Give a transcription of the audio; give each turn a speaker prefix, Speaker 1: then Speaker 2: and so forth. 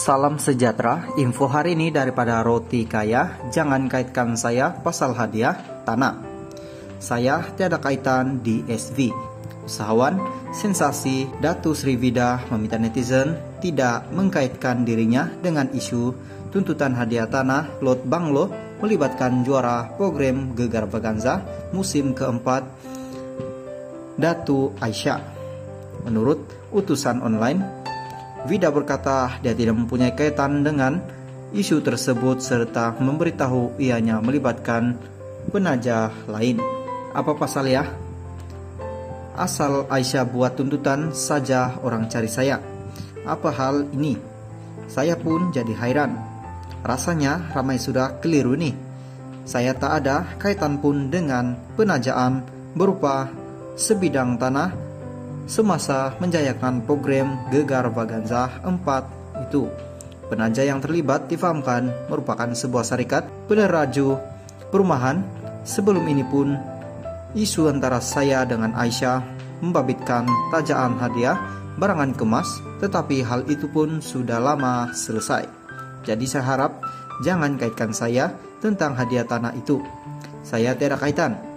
Speaker 1: Salam sejahtera, info hari ini daripada Roti Kaya. Jangan kaitkan saya pasal hadiah tanah. Saya tiada kaitan di SV. Usahawan sensasi Datu Srivida meminta netizen tidak mengkaitkan dirinya dengan isu tuntutan hadiah tanah lot Banglo melibatkan juara program Gegar Vaganza musim keempat Datu Aisyah. Menurut utusan online, Vida berkata dia tidak mempunyai kaitan dengan isu tersebut serta memberitahu ianya melibatkan penajah lain. Apa pasalnya? Asal Aisyah buat tuntutan saja orang cari saya. Apa hal ini? Saya pun jadi hairan. Rasanya ramai sudah keliru nih. Saya tak ada kaitan pun dengan penajaan berupa sebidang tanah semasa menjayakan program Gegar Vaganza 4 itu. Penajah yang terlibat difahamkan merupakan sebuah syarikat peneraju perumahan. Sebelum ini pun isu antara saya dengan Aisyah membabitkan tajaan hadiah barangan kemas, tetapi hal itu pun sudah lama selesai. Jadi saya harap jangan kaitkan saya tentang hadiah tanah itu. Saya tidak kaitan.